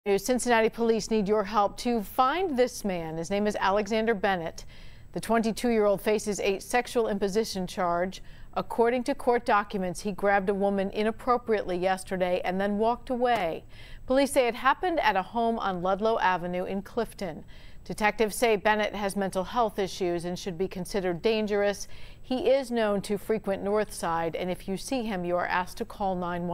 Cincinnati police need your help to find this man. His name is Alexander Bennett. The 22-year-old faces a sexual imposition charge. According to court documents, he grabbed a woman inappropriately yesterday and then walked away. Police say it happened at a home on Ludlow Avenue in Clifton. Detectives say Bennett has mental health issues and should be considered dangerous. He is known to frequent Northside, and if you see him, you are asked to call 911.